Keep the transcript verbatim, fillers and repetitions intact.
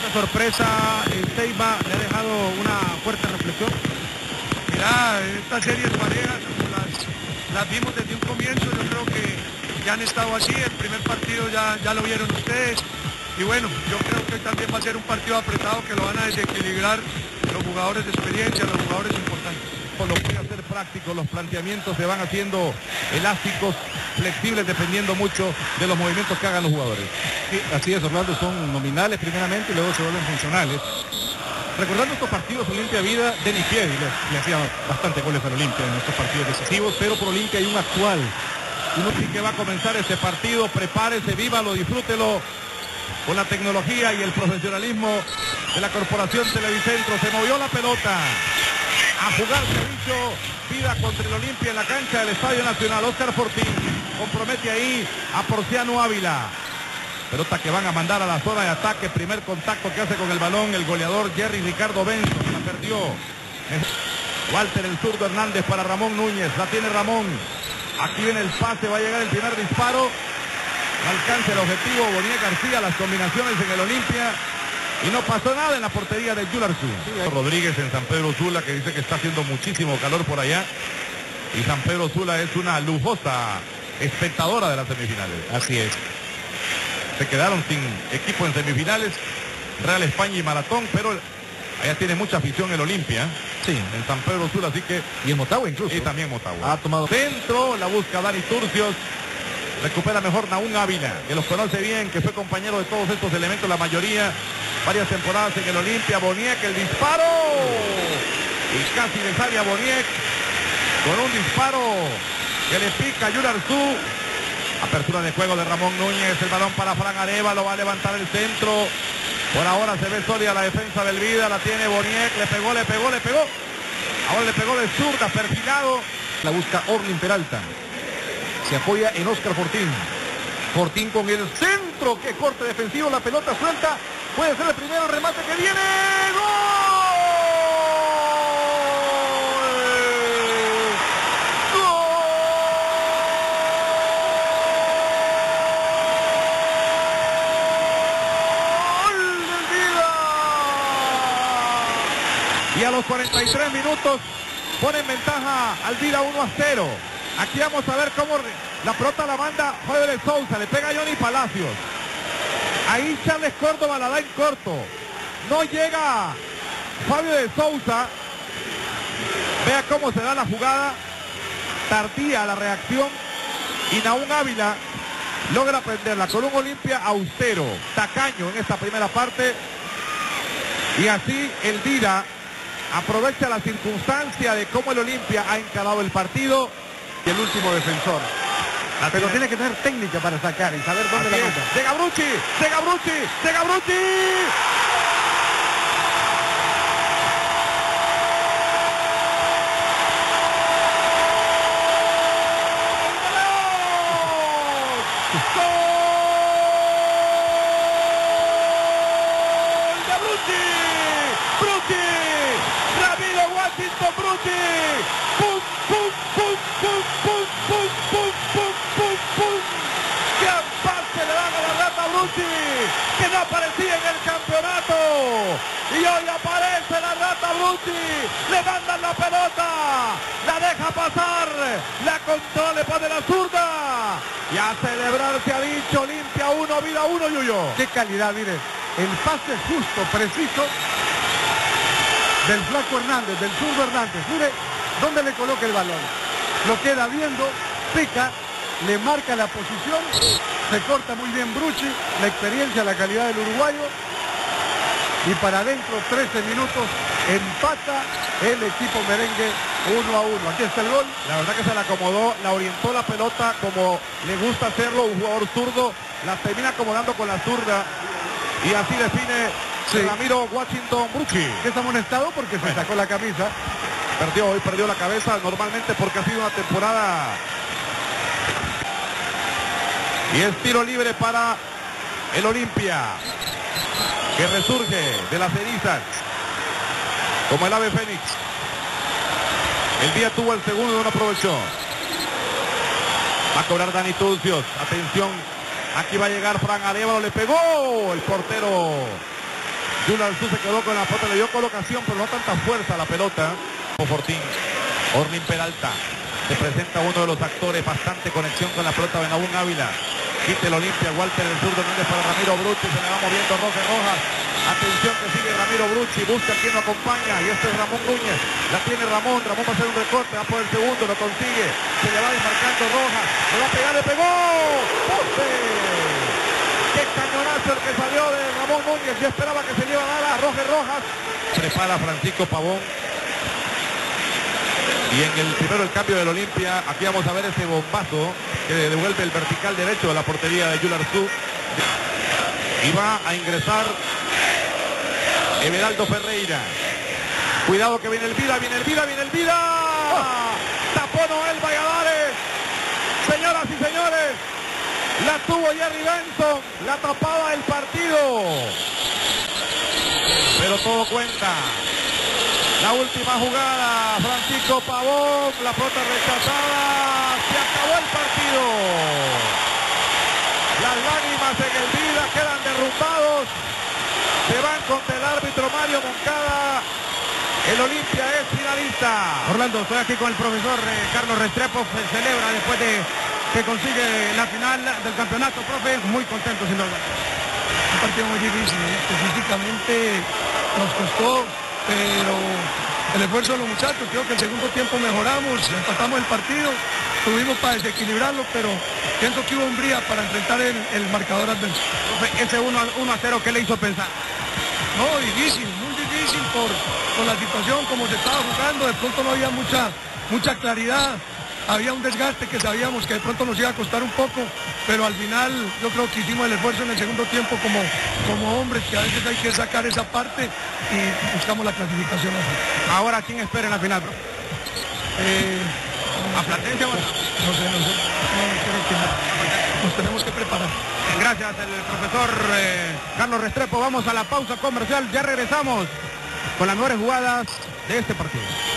esta sorpresa en Ceiba le ha dejado una fuerte reflexión. Mirá, estas series parejas, como las, las vimos desde un comienzo, yo creo que ya han estado así. El primer partido ya, ya lo vieron ustedes. Y bueno, yo creo que hoy también va a ser un partido apretado que lo van a desequilibrar los jugadores de experiencia, los jugadores importantes. Lo voy a hacer práctico, los planteamientos se van haciendo elásticos, flexibles, dependiendo mucho de los movimientos que hagan los jugadores. Sí, así es, Orlando, son nominales primeramente y luego se vuelven funcionales. Recordando estos partidos, Olimpia Vida, Denis Piedi le, le hacía bastante goles al Olimpia en estos partidos decisivos, pero por Olimpia hay un actual. Uno sí que va a comenzar este partido, prepárese, vívalo, disfrútelo. Con la tecnología y el profesionalismo de la Corporación Televicentro, se movió la pelota. A jugar, se ha dicho, Vida contra el Olimpia en la cancha del Estadio Nacional. Oscar Fortín compromete ahí a Porciano Ávila. Pelota que van a mandar a la zona de ataque. Primer contacto que hace con el balón el goleador Jerry Ricardo Benzo. La perdió Walter el zurdo Hernández para Ramón Núñez. La tiene Ramón. Aquí viene el pase, va a llegar el primer disparo. No alcanza el objetivo. Boniek García, las combinaciones en el Olimpia. Y no pasó nada en la portería de Yularzu. Sí, Rodríguez en San Pedro Sula, que dice que está haciendo muchísimo calor por allá. Y San Pedro Sula es una lujosa espectadora de las semifinales. Así es. Se quedaron sin equipo en semifinales, Real España y Maratón, pero allá tiene mucha afición el Olimpia. Sí. En San Pedro Sula, así que... Y en Motagua incluso. Y también Motagua. Ha tomado... Centro, la busca Dani Turcios. Recupera mejor Nahum Ávila, que los conoce bien, que fue compañero de todos estos elementos, la mayoría, varias temporadas en el Olimpia. Boniek, el disparo. Y casi le sale a Boniek con un disparo que le pica a Yularzu. Apertura de juego de Ramón Núñez, el balón para Fran Arévalo, va a levantar el centro. Por ahora se ve sólida la defensa del Vida, la tiene Boniek, le pegó, le pegó, le pegó. Ahora le pegó de zurda, perfilado. La busca Orlin Peralta. Se apoya en Oscar Fortín. Fortín con el centro, que corte defensivo, la pelota suelta. Puede ser el primero remate que viene. ¡Gol! Y a los cuarenta y tres minutos ponen ventaja al Vida uno a cero. Aquí vamos a ver cómo la pelota la manda Fabio de Sousa, le pega a Johnny Palacios. Ahí Charles Córdoba la da en corto. No llega Fabio de Sousa. Vea cómo se da la jugada. Tardía la reacción. Y Nahum Ávila logra prenderla con un Olimpia austero, tacaño en esta primera parte. Y así el Vida aprovecha la circunstancia de cómo el Olimpia ha encarado el partido. Y el último defensor. La Pero tiene... tiene que tener técnica para sacar y saber dónde Así la es. manda. De Gabrucci, de Gabrucci, de Gabrucci. Brutti, pum, pum, pum, pum, pum, pum, pum, pum, pum, pum. ¡Qué pase le dan a la Rata Brutti, que no aparecía en el campeonato! Y hoy aparece la Rata Brutti, le mandan la pelota, la deja pasar, la controla, le pone la zurda. Y a celebrar se ha dicho, Olimpia uno, Vida uno, Yuyo. ¡Qué calidad, mire! El pase justo, preciso del Flaco Hernández, del zurdo Hernández. Mire dónde le coloca el balón. Lo queda viendo, pica, le marca la posición, se corta muy bien Brucci, la experiencia, la calidad del uruguayo. Y para adentro, trece minutos, empata el equipo merengue uno a uno. Aquí está el gol. La verdad que se la acomodó, la orientó la pelota como le gusta hacerlo un jugador zurdo. La termina acomodando con la zurda. Y así define... Sí. Ramiro Washington Brucci, que está amonestado porque se bueno. sacó la camisa. Perdió, hoy perdió la cabeza normalmente porque ha sido una temporada. Y es tiro libre para el Olimpia, que resurge de las cenizas como el ave fénix. El día tuvo el segundo y no aprovechó. Va a cobrar Dani Turcios. Atención, aquí va a llegar Fran Arévalo, le pegó el portero Yula Alzú se quedó con la pelota, le dio colocación, pero no tanta fuerza a la pelota. Fortín, Orlin Peralta. Se presenta uno de los actores, bastante conexión con la pelota, Benabún Ávila. Quita el Olimpia, Walter el zurdo, Hernández para Ramiro Brucci, se le va moviendo Roque Rojas. Atención que sigue Ramiro Brucci, busca quien lo acompaña, y este es Ramón Núñez. La tiene Ramón, Ramón va a hacer un recorte, va por el segundo, lo consigue. Se le va desmarcando Rojas, le va a pegar, le pegó. ¡Poste! ¡Qué cañonazo el que salió de Ramón Núñez! Yo esperaba que se le iba a dar a Roque Rojas. Prepara Francisco Pavón. Y en el primero el cambio del Olimpia, aquí vamos a ver ese bombazo que devuelve el vertical derecho de la portería de Yula Alzú. Y va a ingresar Everaldo Ferreira. Cuidado que viene el Vida, viene el Vida, viene el Vida. Tapó Noel Valladares. Señoras y señores, la tuvo Jerry Benson, la tapaba el partido. Pero todo cuenta. La última jugada, Francisco Pavón, la pelota rechazada, se acabó el partido. Las lágrimas en el Vida quedan derrumbados, se van contra el árbitro Mario Moncada. El Olimpia es finalista. Orlando, estoy aquí con el profesor eh, Carlos Restrepo, se celebra después de que consigue la final del campeonato, profe, muy contento sin duda. Un partido muy difícil, ¿eh? Específicamente nos costó, pero el esfuerzo de los muchachos, creo que el segundo tiempo mejoramos, empatamos el partido, tuvimos para desequilibrarlo, pero pienso que hubo hombría para enfrentar el, el marcador adverso. Ese uno a cero, ¿qué le hizo pensar? No, difícil, muy difícil por, por la situación, como se estaba jugando, de pronto no había mucha, mucha claridad, había un desgaste que sabíamos que de pronto nos iba a costar un poco, pero al final yo creo que hicimos el esfuerzo en el segundo tiempo como, como hombres, que a veces hay que sacar esa parte y buscamos la clasificación así. Ahora, ¿quién espera en la final, bro? Eh, ¿A Platense o no? No sé, no sé, no, creo que no. Nos tenemos que preparar. Gracias, el profesor eh, Carlos Restrepo. Vamos a la pausa comercial, ya regresamos con las mejores jugadas de este partido.